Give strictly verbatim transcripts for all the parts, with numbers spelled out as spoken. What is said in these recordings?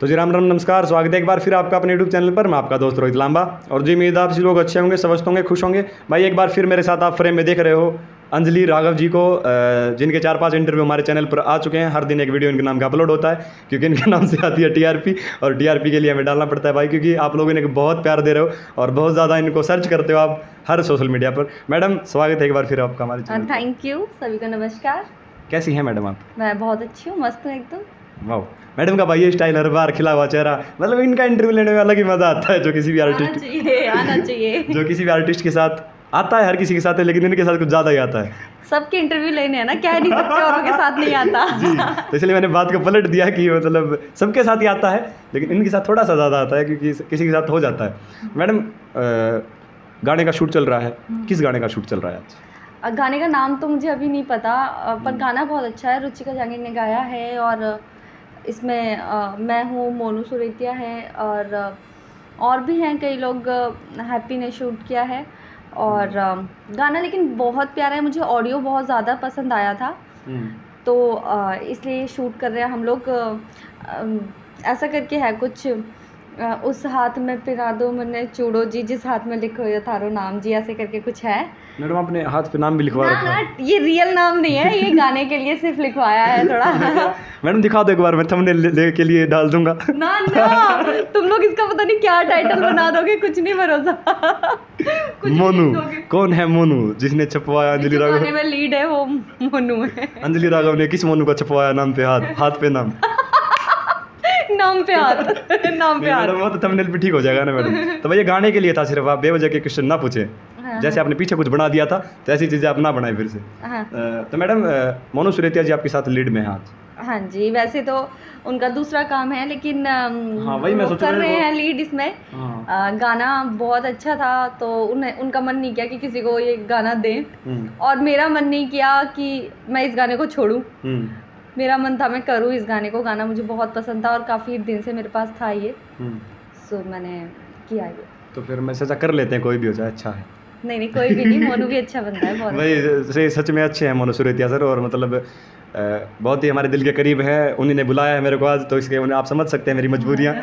तो जी राम राम नमस्कार, स्वागत है एक बार फिर आपका अपने यूट्यूब चैनल पर। मैं आपका दोस्त रोहित लांबा। और जी उम्मीद आप सभी लोग अच्छे होंगे, स्वस्थ होंगे, खुश होंगे। भाई एक बार फिर मेरे साथ आप फ्रेम में देख रहे हो अंजलि राघव जी को, जिनके चार पांच इंटरव्यू हमारे चैनल पर आ चुके हैं। हर दिन एक वीडियो इनके नाम का अपलोड होता है, क्योंकि इनके नाम से आती है टीआरपी, और टीआरपी के लिए हमें डालना पड़ता है भाई, क्योंकि आप लोग इन्हें बहुत प्यार दे रहे हो और बहुत ज़्यादा इनको सर्च करते हो आप हर सोशल मीडिया पर। मैडम स्वागत है एक बार फिर आपका हमारे चैनल। थैंक यू, सभी को नमस्कार। कैसी हैं मैडम आप? मैं बहुत अच्छी हूँ, मस्त हूँ एकदम। वाह मैडम का भाई ये स्टाइल, हर बार खिला हुआ चेहरा, मतलब इनका इंटरव्यू लेने में अलग ही मज़ा आता है। जो किसी भी आर्टिस्ट चाहिए आना चाहिए जो किसी भी आर्टिस्ट के साथ आता है, हर किसी के साथ है, लेकिन इनके साथ कुछ ज़्यादा ही आता है। सबके इंटरव्यू लेने हैं ना, कह नहीं सकते औरों के साथ नहीं आता। जी, तो इसलिए मैंने बात को पलट दिया कि मतलब सबके साथ ही आता है, लेकिन इनके साथ थोड़ा सा ज़्यादा आता है, क्योंकि किसी के साथ हो जाता है। मैडम गाने का शूट चल रहा है, किस गाने का शूट चल रहा है आज? गाने का नाम तो मुझे अभी नहीं पता, पर गाना बहुत अच्छा है, रुचिका जांगिड़ ने गाया है। और इसमें आ, मैं हूँ, मोनू सुरेतिया है, और और भी हैं कई लोग। हैप्पी ने शूट किया है। और आ, गाना लेकिन बहुत प्यारा है, मुझे ऑडियो बहुत ज़्यादा पसंद आया था, तो आ, इसलिए शूट कर रहे हैं हम लोग। ऐसा करके है कुछ, आ, उस हाथ में पिरा दो मैंने चूड़ो जी, जिस हाथ में लिखो ये थारो नाम जी, ऐसे करके कुछ है। मैडम अपने हाथ पे नाम भी लिखवा ना, रखा है? ना, ये रियल नाम नहीं है, ये गाने के लिए सिर्फ लिखवाया है थोड़ा। मैडम दिखा दो एक बार, मैं थंबनेल ले के लिए डाल दूंगा। ना ना, तुम लोग इसका पता नहीं क्या टाइटल बना दोगे, कुछ नहीं भरोसा। मोनू, कौन है मोनू जिसने छपवाया अंजलि राघव? गाने में लीड है वो मोनू है। अंजलि राघव ने किस मोनू का छपवाया नाम पे हाथ, हाथ पे नाम? नाम पे हाथ, नाम पे हाथ। वो तो थंबनेल पे ठीक हो जाएगा ना मैडम। तो भैया गाने के लिए था, सिर्फ आप बेवजह के क्वेश्चन ना पूछे। हाँ, जैसे आपने पीछे कुछ बना दिया था, तो ऐसी चीज़ें आप ना बनाए फिर से। हाँ, तो मैडम मोनू सुरेतिया जी आपके साथ लीड में हैं आज? हाँ जी, वैसे तो उनका दूसरा काम है, लेकिन हाँ, वही मैं वो सोच कर रहा रहे वो... हैं लीड इसमें। हाँ। आ, गाना बहुत अच्छा था, तो उन्हें उनका मन नहीं किया कि किसी को ये गाना दें, और मेरा मन नहीं किया कि मैं इस गाने को छोड़ूं। मेरा मन था मैं करूं इस गाने को, गाना मुझे बहुत पसंद था और काफ़ी दिन से मेरे पास था ये, सो मैंने किया ये। तो फिर मैं सोचा कर लेते हैं, कोई भी हो जाए, अच्छा है। नहीं नहीं, कोई भी नहीं, मोनू भी अच्छा बनता है बहुत। भाई सच में अच्छे हैं मोनू सुरेतिया सर, और मतलब बहुत ही हमारे दिल के करीब है। उन्हीं ने बुलाया है मेरे को आज, तो इसके उन्हें आप समझ सकते हैं मेरी मजबूरियाँ।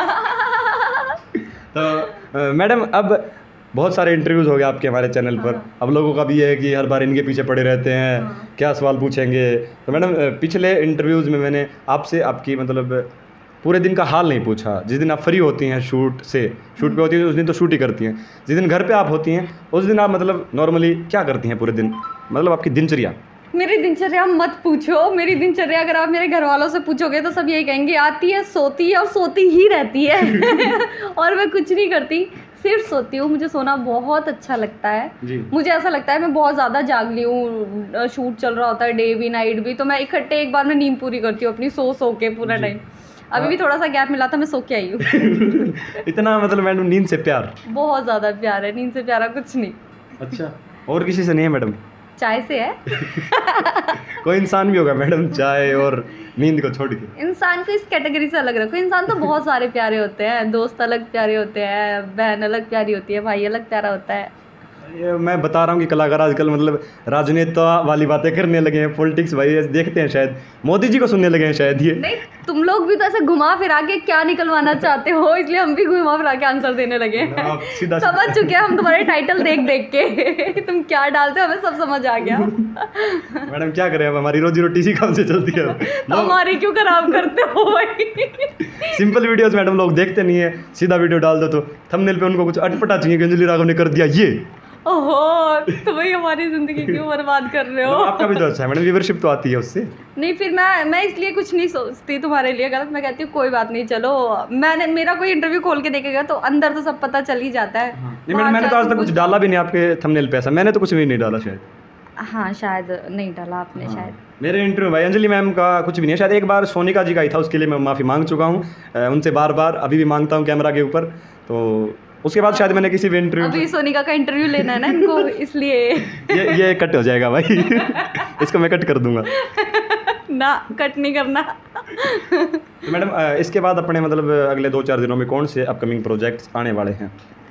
तो मैडम अब बहुत सारे इंटरव्यूज़ हो गए आपके हमारे चैनल पर। हाँ। अब लोगों का भी है कि हर बार इनके पीछे पड़े रहते हैं। हाँ। क्या सवाल पूछेंगे। तो मैडम पिछले इंटरव्यूज़ में मैंने आपसे आपकी मतलब पूरे दिन का हाल नहीं पूछा। जिस दिन आप फ्री होती हैं शूट से, शूट पे होती हैं उस दिन तो शूट ही करती हैं, जिस दिन घर पे आप होती हैं उस दिन आप मतलब नॉर्मली क्या करती हैं पूरे दिन, मतलब आपकी दिनचर्या? मेरी दिनचर्या मत पूछो। मेरी दिनचर्या अगर आप मेरे घर वालों से पूछोगे तो सब यही कहेंगे, आती है, सोती है और सोती ही रहती है। और मैं कुछ नहीं करती, सिर्फ सोती हूँ। मुझे सोना बहुत अच्छा लगता है जी। मुझे ऐसा लगता है मैं बहुत ज़्यादा जाग ली हूँ, शूट चल रहा होता है डे भी नाइट भी, तो मैं इकट्ठे एक बार में नींद पूरी करती हूँ अपनी, सो सो के पूरा टाइम। अभी भी थोड़ा सा गैप मिला था, मैं सो के आई हूँ। इतना मतलब मैडम नींद से प्यार? बहुत ज़्यादा प्यार है, नींद से प्यारा कुछ नहीं। अच्छा, और किसी से नहीं है मैडम? चाय से है। कोई इंसान भी होगा मैडम चाय और नींद को छोड़ के? इंसान को इस कैटेगरी से अलग रखो। इंसान तो बहुत सारे प्यारे होते हैं, दोस्त अलग प्यारे होते हैं, बहन अलग प्यारी होती है, भाई अलग प्यारा होता है। ये मैं बता रहा हूँ कि कलाकार आजकल मतलब राजनीति वाली बातें करने लगे हैं, पॉलिटिक्स भाई देखते हैं, शायद मोदी जी को सुनने लगे हैं शायद। ये नहीं, तुम लोग भी तो ऐसे घुमा फिरा के क्या निकलवाना चाहते हो, इसलिए हम भी घुमा फिरा के आंसर देने लगे हैं। सीधा समझ चुके हैं हम तुम्हारे टाइटल देख देख के। तुम क्या डालते हो हमें सब समझ आ गया। मैडम क्या करें, अब हमारी रोजी रोटी इसी काम से चलती है। तो हमारी क्यों खराब करते हो भाई? सिंपल वीडियोस मैडम लोग देखते नहीं है, सीधा वीडियो डाल दो तो थंबनेल पे उनको कुछ अटपटा चाहिए कि अंजलि राघव ने कर दिया ये। ओहो, तो भाई हमारी ज़िंदगी क्यों बर्बाद कर रहे हो? आपका भी तो अच्छा है मैडम, व्यूअरशिप तो आती है उससे। नहीं, फिर मैं मैं इसलिए कुछ नहीं सोचती तुम्हारे लिए गलत। मैं कहती हूँ कोई बात नहीं, चलो मैंने मेरा कोई इंटरव्यू खोल के देखेगा तो अंदर तो सब पता चल ही जाता है। हाँ। नहीं मैडम, मैंने तो आज तक कुछ डाला भी नहीं आपके थंबनेल पे, ऐसा मैंने तो कुछ भी नहीं डाला शायद। हाँ शायद नहीं डाला आपने। हाँ। शायद मेरे इंटरव्यू भाई अंजलि मैम का कुछ भी नहीं है, शायद एक बार सोनिका जी का ही था, उसके लिए मैं माफ़ी मांग चुका हूँ उनसे बार बार, अभी भी मांगता हूँ कैमरा के ऊपर। तो उसके बाद शायद मैंने किसी भी इंटरव्यू अभी सोनिका का इंटरव्यू लेना है ना इनको, इसलिए ये ये कट हो जाएगा भाई। इसको मैं कट कर दूंगा ना, कट नहीं करना। तो मैडम इसके बाद अपने मतलब अगले दो चार दिनों में कौन से अपकमिंग प्रोजेक्ट्स आने वाले हैं?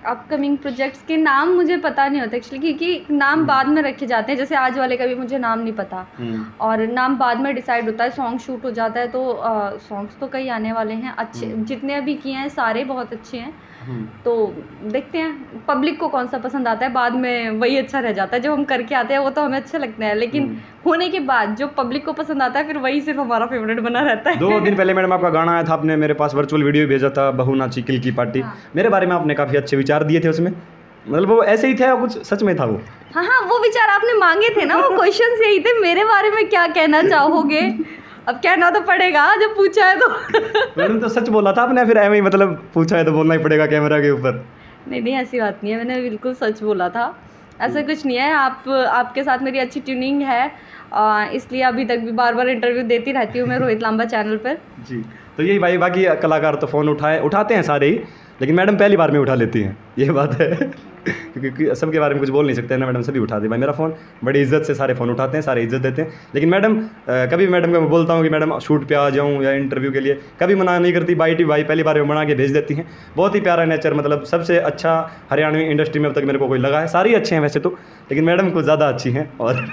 अपकमिंग प्रोजेक्ट्स के नाम मुझे पता नहीं होता एक्चुअली, क्योंकि नाम बाद में रखे जाते हैं। जैसे आज वाले का भी मुझे नाम नहीं पता, और नाम बाद में डिसाइड होता है। सॉन्ग शूट हो जाता है तो सॉन्ग्स तो कई आने वाले हैं अच्छे, जितने अभी किए हैं सारे बहुत अच्छे हैं। तो देखते हैं पब्लिक को कौन सा पसंद आता है, बाद में वही अच्छा रह जाता है। जो हम करके आते हैं वो तो हमें अच्छा लगता है, लेकिन होने के बाद जो पब्लिक को पसंद आता है फिर वही सिर्फ हमारा फेवरेट बना रहता है। दो दिन पहले मैडम आपका गाना आया था, आपने मेरे पास वर्चुअल वीडियो भेजा था, बहू नाची किल की पार्टी। हाँ। मेरे बारे में आपने काफ़ी अच्छे विचार दिए थे उसमें, मतलब वो ऐसे ही थे या कुछ सच में था वो? हाँ हाँ, वो विचार आपने मांगे थे ना, वो क्वेश्चंस यही थे मेरे बारे में क्या कहना चाहोगे। अब कहना तो पड़ेगा जब पूछा है तो। मैडम तो सच बोला था आपने, फिर ऐसे ही मतलब पूछा है तो बोलना ही पड़ेगा कैमरा के ऊपर? नहीं नहीं, ऐसी बात नहीं है, मैंने बिल्कुल सच बोला था, ऐसा कुछ नहीं है। आप आपके साथ मेरी अच्छी ट्यूनिंग है, आ, इसलिए अभी तक भी बार बार इंटरव्यू देती रहती हूँ मैं रोहित लांबा चैनल पर। जी, तो यही भाई, बाकी कलाकार तो फ़ोन उठाए उठाते हैं सारे ही, लेकिन मैडम पहली बार में उठा लेती हैं, ये बात है। क्योंकि सबके बारे में कुछ बोल नहीं सकते ना, मैडम सभी उठाते। भाई मेरा फ़ोन बड़ी इज्जत से सारे फ़ोन उठाते हैं, सारे इज्जत देते हैं। लेकिन मैडम कभी मैडम को मैं बोलता हूँ कि मैडम शूट पे आ जाऊँ या इंटरव्यू के लिए, कभी मना नहीं करती। बाई टी भाई पहली बार में बना के भेज देती हैं। बहुत ही प्यारा नेचर, मतलब सबसे अच्छा हरियाणवी इंडस्ट्री में अब तक मेरे को कोई लगा है। सारी अच्छे हैं वैसे तो, लेकिन मैडम कुछ ज़्यादा अच्छी हैं। और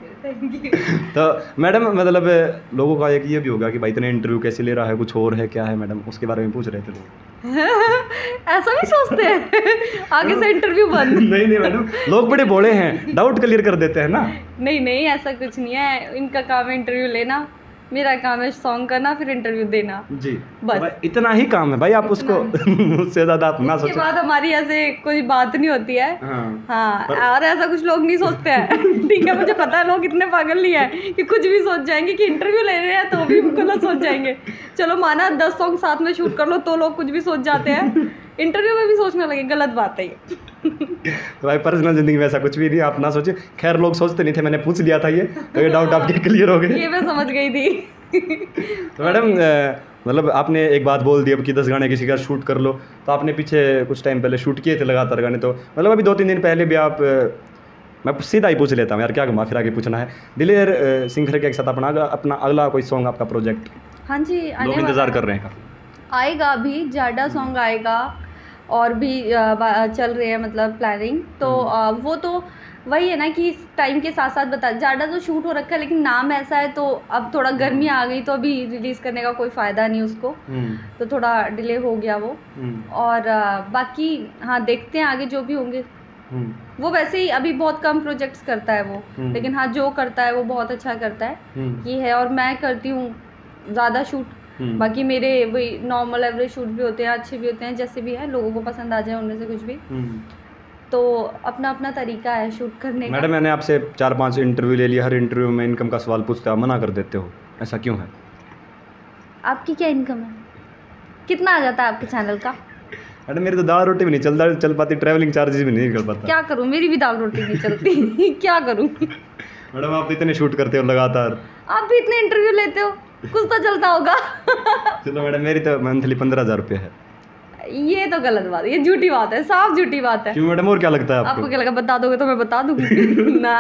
तो मैडम मतलब लोगों का एक ये भी होगा कि भाई इतने इंटरव्यू कैसे ले रहा है, कुछ और है क्या है मैडम, उसके बारे में पूछ रहे थे लोग। ऐसा भी सोचते हैं आगे से इंटरव्यू बंद? नहीं नहीं मैडम, लोग बड़े भोले हैं, डाउट क्लियर कर देते हैं ना। नहीं नहीं, ऐसा कुछ नहीं है, इनका काम है इंटरव्यू लेना, मेरा काम है सॉन्ग करना फिर इंटरव्यू देना। जी बस तो इतना ही काम है भाई, आप उसको उससे ज़्यादा आप ना सोचें। उसके बाद हमारी ऐसे कोई बात नहीं होती है। हाँ, हाँ पर... और ऐसा कुछ लोग नहीं सोचते हैं। ठीक है, मुझे पता है लोग इतने पागल नहीं है कि कुछ भी सोच जाएंगे कि इंटरव्यू ले रहे हैं तो भी गलत सोच जाएंगे। चलो माना दस सॉन्ग साथ में शूट कर लो तो लोग कुछ भी सोच जाते हैं, इंटरव्यू में भी सोचने लगे, गलत बात है ये। तो भाई पर्सनल ज़िंदगी में ऐसा कुछ भी नहीं, आप ना सोचिए। खैर लोग सोचते नहीं थे, मैंने पूछ लिया था ये, तो ये डाउट आपके क्लियर हो गए। ये मैं समझ गई थी। तो मैडम मतलब आपने एक बात बोल दी अब कि दस गाने किसी का शूट कर लो, तो आपने पीछे कुछ टाइम पहले शूट किए थे लगातार गाने, तो मतलब अभी दो तीन दिन पहले भी आप, मैं सीधा ही पूछ लेता हूँ यार, क्या घुमा फिरा के पूछना है, दिलेर सिंगर के साथ अपना अपना अगला कोई सॉन्ग आपका प्रोजेक्ट? हाँ जी, लोग इंतज़ार कर रहे हैं, आएगा अभी जाडा सॉन्ग आएगा, और भी चल रहे हैं मतलब प्लानिंग। तो वो तो वही है ना कि टाइम के साथ साथ बता, जाडा तो शूट हो रखा है लेकिन नाम ऐसा है तो अब थोड़ा गर्मी आ गई तो अभी रिलीज़ करने का कोई फ़ायदा नहीं उसको, तो थोड़ा डिले हो गया वो। और बाकी हाँ देखते हैं आगे जो भी होंगे। वो वैसे ही अभी बहुत कम प्रोजेक्ट्स करता है वो, लेकिन हाँ जो करता है वो बहुत अच्छा करता है, ये है। और मैं करती हूँ ज़्यादा शूट, बाकी मेरे वही नॉर्मल एवरेज शूट भी होते हैं, अच्छे भी होते हैं, जैसे भी है, लोगों को पसंद आ जाए उनमें से कुछ भी। तो अपना अपना तरीका है शूट करने का। मैडम मैंने आपसे चार पांच इंटरव्यू ले लिया, हर इंटरव्यू में इनकम का सवाल पूछते हो, मना कर देते हो, ऐसा क्यों है? आपकी क्या इनकम है, कितना आ जाता है आपके चैनल का? मैडम मेरी तो दाल रोटी भी नहीं चलता चल पाती, ट्रैवलिंग चार्जेस भी नहीं निकल पाता। क्या करूँ, मेरी भी दाल रोटी नहीं चलती। क्या करूँ? मैडम आप इतने शूट करते हो लगातार, आप भी इतने इंटरव्यू लेते हो, कुछ तो चलता होगा। चलो मैडम मेरी तो मंथली पंद्रह हज़ार रुपये है। ये तो गलत बात है, ये झूठी बात है, साफ झूठी बात है। क्यों मैडम, और क्या लगता है आपको? आपको क्या लगा, बता दोगे तो मैं बता दूंगी ना।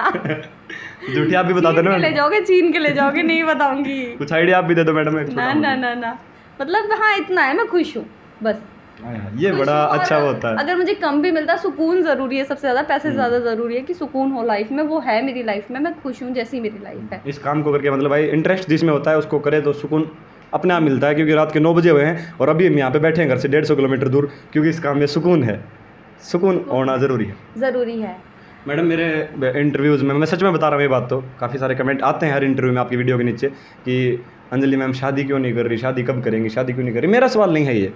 झूठी आप भी बता दो ना, ले जाओगे छीन के ले जाओगे, नहीं बताऊंगी। कुछ आइडिया आप भी दे दो मैडम। ना ना ना ना, मतलब हाँ इतना है, मैं खुश हूँ बस। ये बड़ा अच्छा होता है। अगर मुझे कम भी मिलता, सुकून ज़रूरी है, सबसे ज़्यादा पैसे ज़्यादा ज़रूरी है कि सुकून हो लाइफ में, वो है मेरी लाइफ में, मैं खुश हूँ जैसी मेरी लाइफ है। इस काम को करके मतलब भाई इंटरेस्ट जिसमें होता है उसको करे तो सुकून अपने आप मिलता है, क्योंकि रात के नौ बजे हुए हैं और अभी हम यहाँ पे बैठे हैं घर से डेढ़ सौ किलोमीटर दूर, क्योंकि इस काम में सुकून है, सुकून होना ज़रूरी है, ज़रूरी है। मैडम मेरे इंटरव्यूज़ में, मैं सच में बता रहा हूँ ये बात, तो काफ़ी सारे कमेंट आते हैं हर इंटरव्यू में आपकी वीडियो के नीचे कि अंजलि मैम शादी क्यों नहीं कर रही, शादी कब करेंगी, शादी क्यों नहीं कर रही। मेरा सवाल नहीं है ये,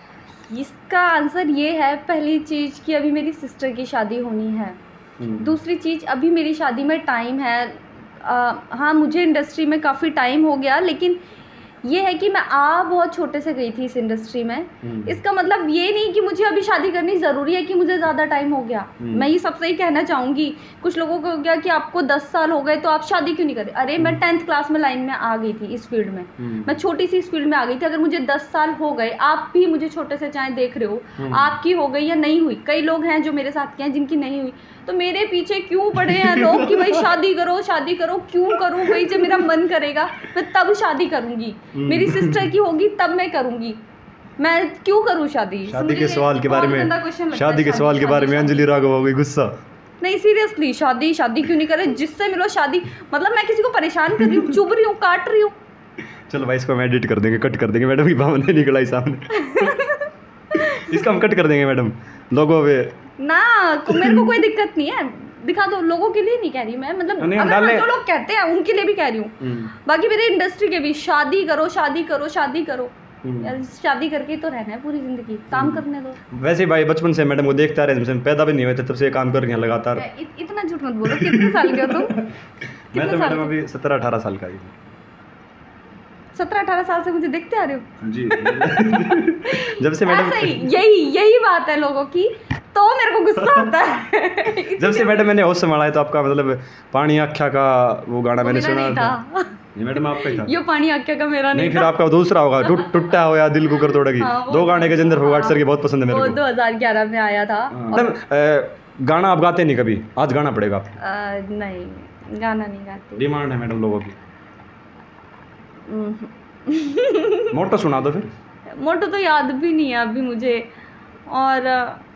इसका आंसर ये है, पहली चीज़ कि अभी मेरी सिस्टर की शादी होनी है, दूसरी चीज़ अभी मेरी शादी में टाइम है। आ, हाँ मुझे इंडस्ट्री में काफ़ी टाइम हो गया, लेकिन ये है कि मैं आ बहुत छोटे से गई थी इस इंडस्ट्री में। इसका मतलब ये नहीं कि मुझे अभी शादी करनी ज़रूरी है कि मुझे ज़्यादा टाइम हो गया। मैं ये सबसे ही कहना चाहूँगी, कुछ लोगों को हो गया कि आपको दस साल हो गए तो आप शादी क्यों नहीं करें। अरे मैं टेंथ क्लास में लाइन में आ गई थी इस फील्ड में, मैं छोटी सी इस फील्ड में आ गई थी। अगर मुझे दस साल हो गए, आप भी मुझे छोटे से चाहे देख रहे हो, आपकी हो गई या नहीं हुई, कई लोग हैं जो मेरे साथ के हैं जिनकी नहीं हुई, तो मेरे पीछे क्यों पड़े हैं लोग कि भाई शादी करो शादी करो। क्यों करूँ भाई, जब मेरा मन करेगा मैं तब शादी करूँगी, मेरी सिस्टर की होगी तब मैं करूँगी। मैं क्यों करूँ शादी? शादी के सवाल के बारे में शादी के सवाल के बारे में अंजलि राघव हो गई गुस्सा। नहीं सीरियसली, शादी शादी क्यों नहीं करे? जिससे मिलो शादी, मतलब मैं किसी को परेशान कर रही हूँ, चुभ रही हूँ, काट रही हूँ? चलो भाई इसको हम एडिट कर देंगे, कट कर देंगे मैडम की भाव नहीं निकला ही सामने। इसका हम कट कर देंगे मैडम लोगों पे ना, मेरे को कोई दिक्कत नहीं है, दिखा दो। लोगों के लिए नहीं कह रही मैं, मतलब अगर जो लोग कहते हैं उनके लिए भी कह रही हूँ। बाकी मेरी इंडस्ट्री के भी शादी करो शादी करो शादी करो, यार शादी करके तो रहना है पूरी जिंदगी, काम करने दो। वैसे भाई बचपन से मैडम को देखते आ रहे हैं, पैदा भी नहीं हुए थे तब से काम कर रही हैं लगातार। इत, इतना झूठ मत बोलो, कितने साल के हो तुम? मैं तो मैडम अभी सत्रह अठारह साल का ही। सत्रह अठारह साल से मुझे देखते आ रहे हो जी। जब से मैडम यही यही बात है लोगों की, तो मेरे को गुस्सा आता है। जब से मैडम मैंने होश संभाला है तो आपका मतलब पानी आख्या का वो गाना मैंने सुना था। ये मैडम आपका ही था। ये पानी आख्या का मेरा नहीं, नहीं फिर आपका दूसरा होगा, टूट टूटा हो या दिल को कर तोड़ेगी। हाँ, दो गाने के अंदर फोगाट सर के बहुत पसंद है मेरे को। दो हज़ार ग्यारह में आया था। मैडम गाना आप गाते नहीं कभी, आज गाना पड़ेगा आप? नहीं गाना नहीं गाती। डिमांड है मैडम लोगों की। मोटो सुना दो फिर। मोटो तो याद भी नहीं है अभी मुझे, और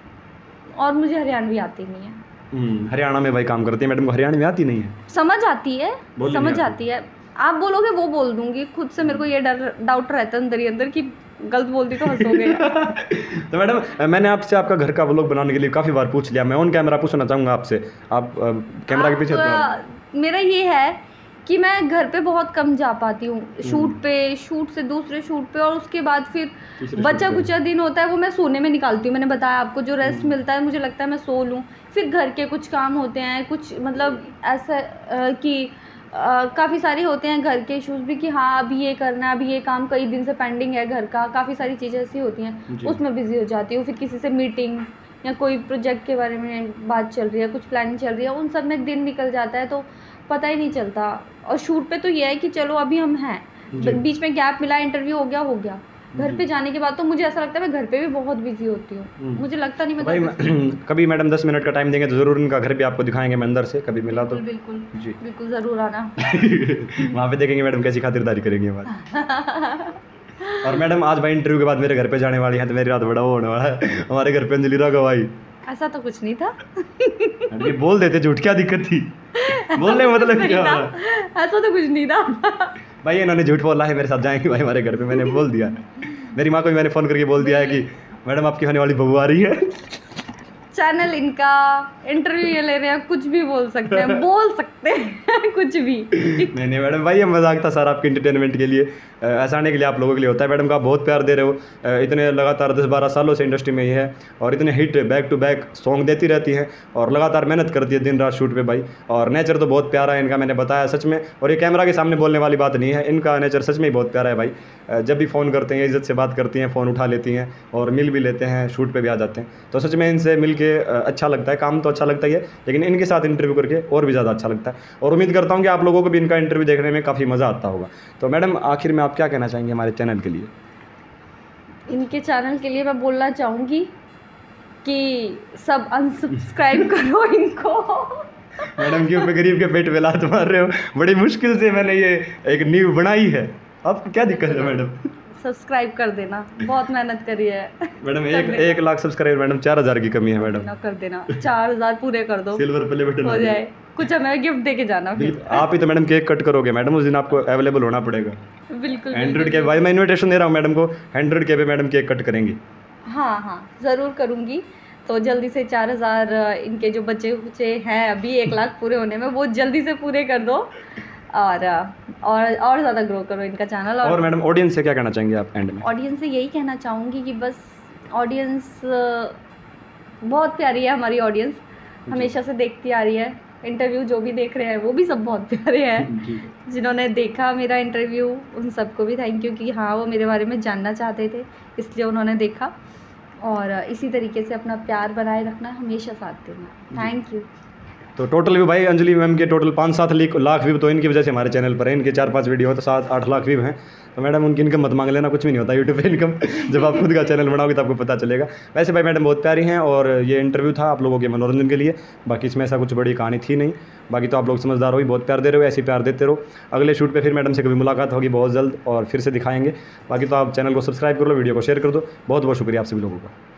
और मुझे हरियाणवी आती नहीं है। हरियाणा में भाई काम करती है मैडम को, हरियाणवी आती नहीं है? समझ आती है, समझ आती है। आप बोलोगे वो बोल दूंगी, खुद से मेरे को ये डर डाउट रहता है अंदर ही अंदर कि गलत बोलती तो हंसोगे। तो मैडम मैंने आपसे आपका घर का व्लॉग बनाने के लिए काफ़ी बार पूछ लिया, मैं ऑन कैमरा पूछना चाहूँगा आपसे, आप कैमरा के पीछे तो... मेरा ये है कि मैं घर पे बहुत कम जा पाती हूँ, शूट पे, शूट से दूसरे शूट पे, और उसके बाद फिर बचा कुचा दिन होता है वो मैं सोने में निकालती हूँ। मैंने बताया आपको, जो रेस्ट मिलता है मुझे लगता है मैं सो लूँ। फिर घर के कुछ काम होते हैं, कुछ मतलब ऐसा कि काफ़ी सारे होते हैं घर के इशूज़ भी कि हाँ अभी ये करना है, अभी ये काम कई दिन से पेंडिंग है घर का, काफ़ी सारी चीज़ें ऐसी होती हैं, उसमें बिज़ी हो जाती हूँ। फिर किसी से मीटिंग या कोई प्रोजेक्ट के बारे में बात चल रही है, कुछ प्लानिंग चल रही है, उन सब में दिन निकल जाता है तो पता ही नहीं चलता। और शूट पे तो ये है कि चलो अभी हम हैं, बीच में गैप मिला, इंटरव्यू हो गया हो गया घर पे जाने के बाद तो मुझे ऐसा लगता है मैं घर पे भी बहुत बिजी होती हूँ, मुझे लगता नहीं मैं भाई मैं, कभी मैडम दस मिनट का टाइम देंगे तो ज़रूर उनका घर भी आपको दिखाएंगे, मैं अंदर से कभी मिला तो बिल्कुल जी बिल्कुल ज़रूर आना। वहाँ पे देखेंगे मैडम कैसी खातिरदारी करेंगी हमारी। और मैडम आज भाई इंटरव्यू के बाद मेरे घर पे जाने वाली है तो मेरी रात बड़ा वो होने वाला है, हमारे घर पे अंजलि राघव आई। ऐसा तो कुछ नहीं था। ये बोल देते झूठ, क्या दिक्कत थी बोलने का मतलब क्या? ऐसा तो कुछ नहीं था भाई, इन्होंने झूठ बोला है, मेरे साथ जाएंगे भाई हमारे घर पे, मैंने बोल दिया। मेरी माँ को भी मैंने फ़ोन करके बोल दिया है कि मैडम आपकी होने वाली बहू आ रही है। चैनल इनका, इंटरव्यू ये ले रहे हैं, कुछ भी बोल सकते हैं, बोल सकते हैं कुछ भी। नहीं नहीं मैडम, भाई ये मजाक था सर आपके इंटरटेनमेंट के लिए, हंसाने के लिए आप लोगों के लिए होता है। मैडम का आप बहुत प्यार दे रहे हो, इतने लगातार दस बारह सालों से इंडस्ट्री में ही है और इतने hit back to back song देती रहती हैं और लगातार मेहनत करती है दिन रात शूट पे भाई। और नेचर तो बहुत प्यारा है इनका, मैंने बताया सच में, और ये कैमरा के सामने बोलने वाली बात नहीं है, इनका नेचर सच में ही बहुत प्यारा है भाई। जब भी फ़ोन करते हैं इज़्ज़त से बात करती हैं, फ़ोन उठा लेती हैं और मिल भी लेते हैं, शूट पे भी आ जाते हैं। तो सच में इनसे मिल के अच्छा लगता है, काम तो अच्छा लगता ही है लेकिन इनके साथ इंटरव्यू करके और भी ज़्यादा अच्छा लगता है। और उम्मीद करता हूँ कि आप लोगों को भी इनका इंटरव्यू देखने में काफ़ी मज़ा आता होगा। तो मैडम आखिर में आप क्या कहना चाहेंगे हमारे चैनल के लिए? इनके चैनल के लिए मैं बोलना चाहूँगी कि सब अनसब्सक्राइब करो इनको। मैडम क्यों पे गरीब के पेट पे लात मार रहे हो? बड़ी मुश्किल से मैंने ये एक नींव बनाई है, आपको क्या दिक्कत है मैडम? सब्सक्राइब कर देना, बहुत मेहनत करी है मैडम। एक एक लाख सब्सक्राइबर मैडम, चार हज़ार की कमी है मैडम, कर देना, चार हज़ार पूरे कर दो, सिल्वर प्ले बटन हो जाए, कुछ हमें गिफ्ट दे के जाना। आप ही तो मैडम केक कट करोगे मैडम, उस दिन आपको अवेलेबल होना पड़ेगा। बिल्कुल हंड्रेड के भाई मैं इन्विटेशन दे रहा हूँ मैडम को, हंड्रेड के पे मैडम केक कट करेंगी। हाँ हाँ ज़रूर करूँगी। तो जल्दी से चार हज़ार इनके जो बच्चे बच्चे हैं अभी एक लाख पूरे होने में, वो जल्दी से पूरे कर दो और और और ज़्यादा ग्रो करो इनका चैनल। और, और मैडम ऑडियंस से क्या कहना चाहेंगे आप एंड में? ऑडियंस से यही कहना चाहूँगी कि बस ऑडियंस बहुत प्यारी है हमारी ऑडियंस, हमेशा से देखती आ रही है, इंटरव्यू जो भी देख रहे हैं वो भी सब बहुत प्यारे हैं। जिन्होंने देखा मेरा इंटरव्यू उन सबको भी थैंक यू कि हाँ वो मेरे बारे में जानना चाहते थे इसलिए उन्होंने देखा। और इसी तरीके से अपना प्यार बनाए रखना, हमेशा साथ देना। Thank you. तो टोटल व्यू भाई अंजलि मैम के टोटल पाँच सात लाख व्यू तो इनकी वजह से हमारे चैनल पर है। इनके चार पाँच वीडियो तो सात आठ लाख व्यू हैं। तो मैडम उनकी इनकम मत मांग लेना, कुछ भी नहीं होता यूट्यूब पे इनकम। जब आप खुद का चैनल बनाओगे तो आपको पता चलेगा। वैसे भाई मैडम बहुत प्यारी हैं और ये इंटरव्यू था आप लोगों के मनोरंजन के लिए, बाकी इसमें ऐसा कुछ बड़ी कहानी थी नहीं। बाकी तो आप लोग समझदार हो, बहुत प्यार दे रहे हो, ऐसे प्यार देते रहो। अगले शूट पे फिर मैडम से कभी मुलाकात होगी बहुत जल्द और फिर से दिखाएंगे। बाकी तो आप चैनल को सब्सक्राइब कर लो, वीडियो को शेयर कर दो। बहुत बहुत शुक्रिया आप सभी लोगों का।